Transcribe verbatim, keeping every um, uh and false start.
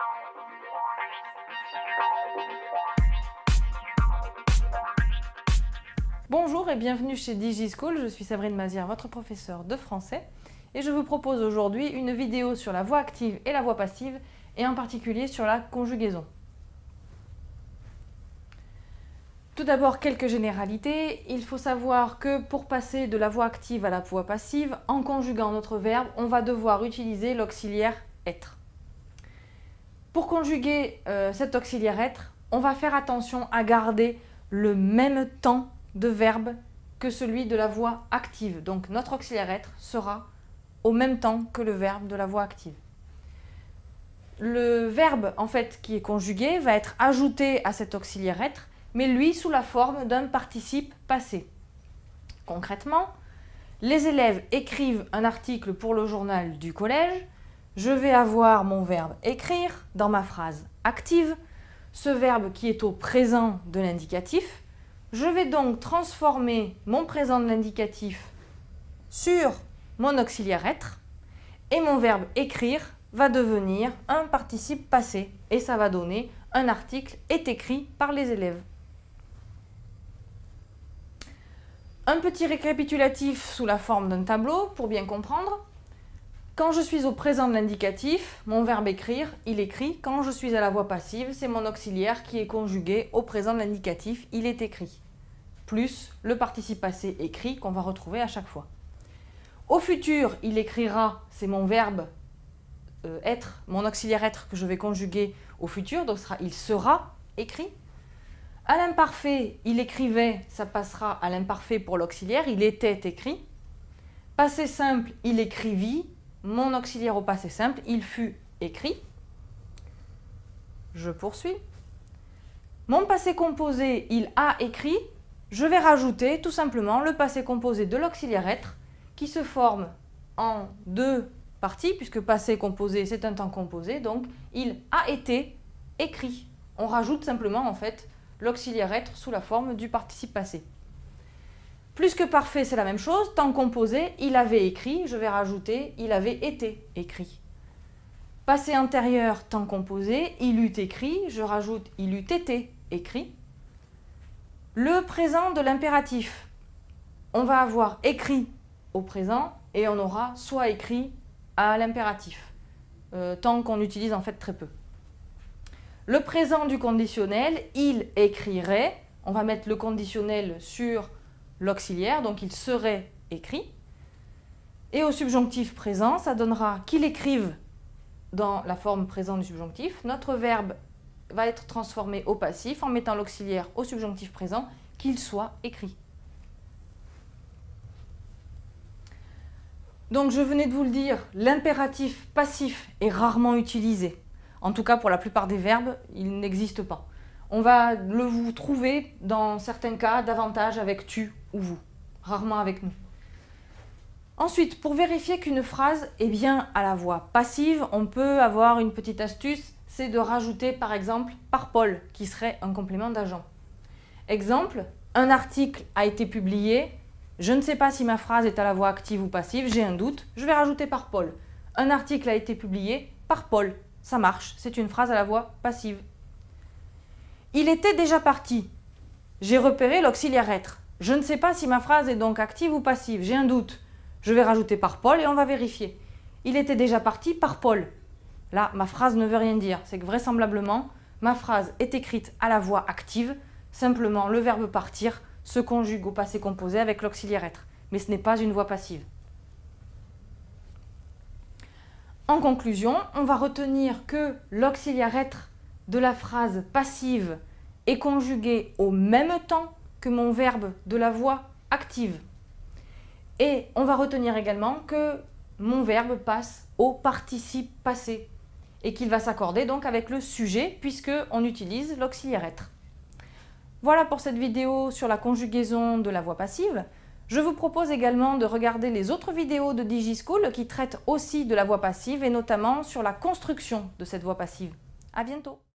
Bonjour et bienvenue chez DigiSchool, je suis Sabrine Mazière, votre professeure de français, et je vous propose aujourd'hui une vidéo sur la voix active et la voix passive, et en particulier sur la conjugaison. Tout d'abord, quelques généralités. Il faut savoir que pour passer de la voix active à la voix passive, en conjuguant notre verbe, on va devoir utiliser l'auxiliaire être. Pour conjuguer euh, cet auxiliaire être, on va faire attention à garder le même temps de verbe que celui de la voix active. Donc notre auxiliaire être sera au même temps que le verbe de la voix active. Le verbe en fait qui est conjugué va être ajouté à cet auxiliaire être, mais lui sous la forme d'un participe passé. Concrètement, les élèves écrivent un article pour le journal du collège. Je vais avoir mon verbe écrire dans ma phrase active, ce verbe qui est au présent de l'indicatif. Je vais donc transformer mon présent de l'indicatif sur mon auxiliaire être et mon verbe écrire va devenir un participe passé et ça va donner un article est écrit par les élèves. Un petit récapitulatif sous la forme d'un tableau pour bien comprendre. Quand je suis au présent de l'indicatif, mon verbe écrire, il écrit. Quand je suis à la voix passive, c'est mon auxiliaire qui est conjugué au présent de l'indicatif, il est écrit. Plus le participe passé écrit qu'on va retrouver à chaque fois. Au futur, il écrira, c'est mon verbe euh, être, mon auxiliaire être que je vais conjuguer au futur, donc ce sera il sera écrit. À l'imparfait, il écrivait, ça passera à l'imparfait pour l'auxiliaire, il était écrit. Passé simple, il écrivit, mon auxiliaire au passé simple, il fut écrit. Je poursuis. Mon passé composé, il a écrit. Je vais rajouter tout simplement le passé composé de l'auxiliaire être qui se forme en deux parties, puisque passé composé, c'est un temps composé, donc il a été écrit. On rajoute simplement en fait l'auxiliaire être sous la forme du participe passé. Plus que parfait, c'est la même chose. Temps composé, il avait écrit. Je vais rajouter il avait été écrit. Passé antérieur, temps composé, il eut écrit. Je rajoute il eut été écrit. Le présent de l'impératif. On va avoir écrit au présent et on aura soit écrit à l'impératif. Euh, tant qu'on utilise en fait très peu. Le présent du conditionnel, il écrirait. On va mettre le conditionnel sur l'auxiliaire, donc il serait écrit. Et au subjonctif présent, ça donnera qu'il écrive dans la forme présent du subjonctif. Notre verbe va être transformé au passif en mettant l'auxiliaire au subjonctif présent, qu'il soit écrit. Donc je venais de vous le dire, l'impératif passif est rarement utilisé. En tout cas, pour la plupart des verbes, il n'existe pas. On va le vous trouver dans certains cas davantage avec tu ou vous, rarement avec nous. Ensuite, pour vérifier qu'une phrase est bien à la voix passive, on peut avoir une petite astuce, c'est de rajouter par exemple par Paul, qui serait un complément d'agent. Exemple, un article a été publié, je ne sais pas si ma phrase est à la voix active ou passive, j'ai un doute, je vais rajouter par Paul. Un article a été publié par Paul, ça marche, c'est une phrase à la voix passive. Il était déjà parti. J'ai repéré l'auxiliaire être. Je ne sais pas si ma phrase est donc active ou passive. J'ai un doute. Je vais rajouter par Paul et on va vérifier. Il était déjà parti par Paul. Là, ma phrase ne veut rien dire. C'est que vraisemblablement, ma phrase est écrite à la voix active. Simplement, le verbe partir se conjugue au passé composé avec l'auxiliaire être. Mais ce n'est pas une voix passive. En conclusion, on va retenir que l'auxiliaire être de la phrase passive est conjugué au même temps que mon verbe de la voix active. Et on va retenir également que mon verbe passe au participe passé et qu'il va s'accorder donc avec le sujet puisqu'on utilise l'auxiliaire être. Voilà pour cette vidéo sur la conjugaison de la voix passive. Je vous propose également de regarder les autres vidéos de DigiSchool qui traitent aussi de la voix passive et notamment sur la construction de cette voix passive. À bientôt!